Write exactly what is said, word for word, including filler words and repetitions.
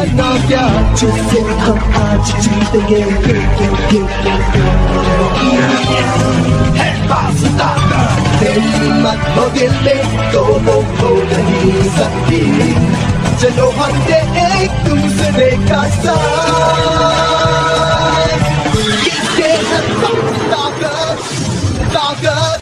करना क्या, जिससे हम आज जीतेंगे। है वास्ता हिम्मत हो दिल में तो वो हो नहीं सकती। चलो हम दे एक दूसरे का साथ।